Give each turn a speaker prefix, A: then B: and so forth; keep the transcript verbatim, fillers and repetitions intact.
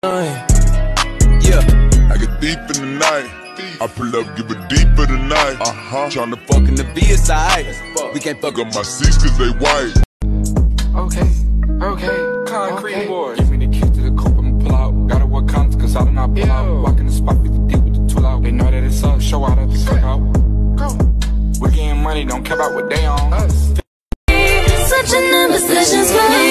A: Yeah,
B: I get deep in the night. I pull up, give it deep for the night. Uh-huh.
A: tryna fuck in the V S I. We can't fuck
B: Fuck up my seats cause they white.
C: Okay, okay, concrete okay. Boy. Give me the keys to the coupe, I'ma pull out. Gotta work content cause I do not pull Ew. out. Walk in the spot, fifty deep with the tool out. They know that it's up, show out at the cookout. Go. We getting money, don't care about what they on. Us.
D: Such an imposition's